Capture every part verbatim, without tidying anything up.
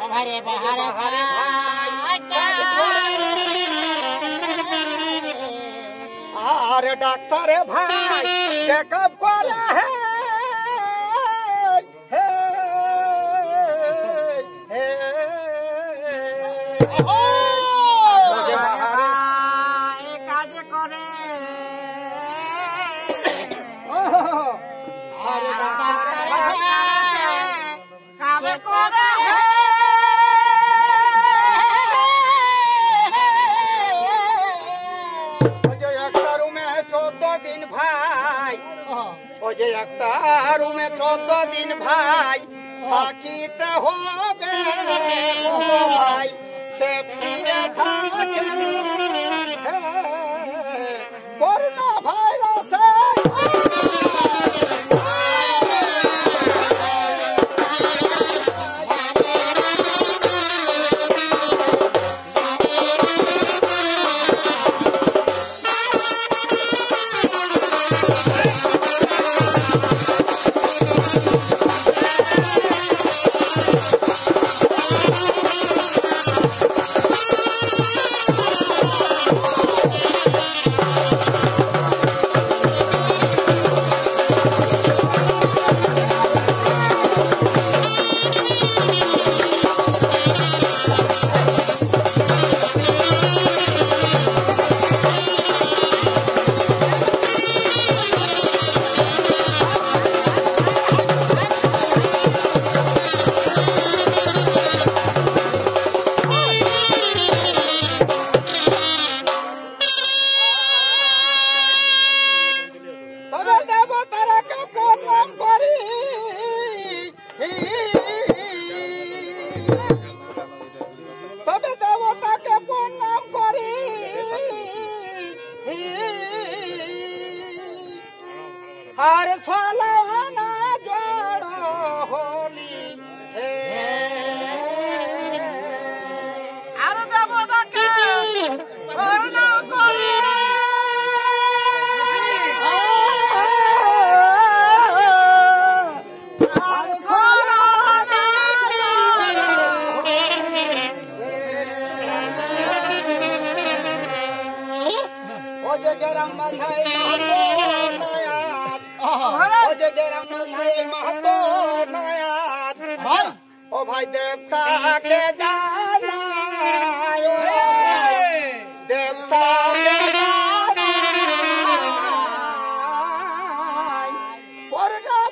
भरे बाहर अरे डॉक्टर भाई चेकअप करा है কাজ করে दिन भाई ओजे একটা রুমে চোদ্দ দিন ভাই থাকিতে হবে ভাই সেফটিতে থাকে করোনা ভাইরাসে हर सालाना जोड़ा होली है আরো দেব তাকে করোনা করে हर सालाना ओ जे गरम मसाई महतो नयात ओ भाई देवता के जाना देवता के कोरोना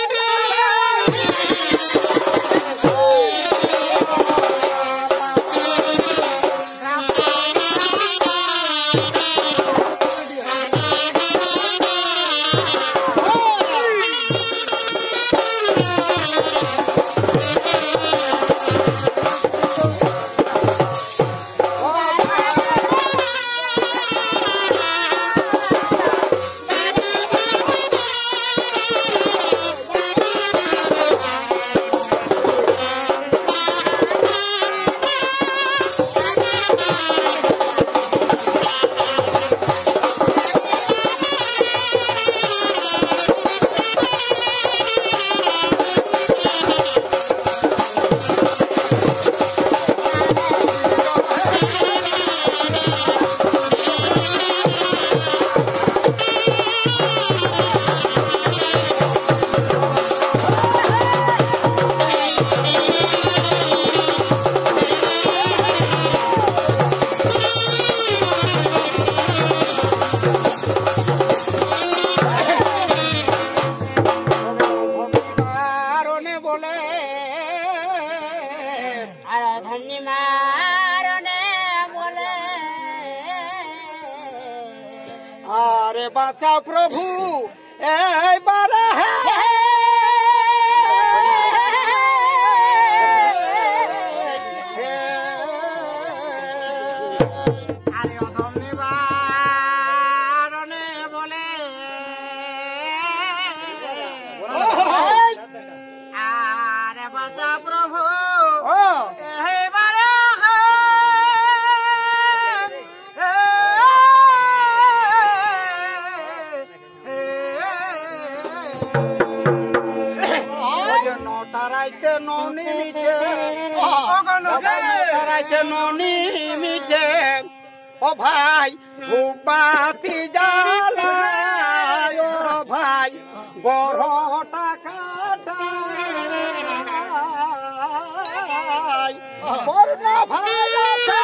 धन्य मारने बोले अरे बाचा प्रभु ए बारा है अरे धन्य मारने बोले अरे बाचा प्रभु Oh কেন মিঠে ও ভাই ভূপাতি জ্বালায় ও ভাই বড় টাকাটা বড় ভাই আছে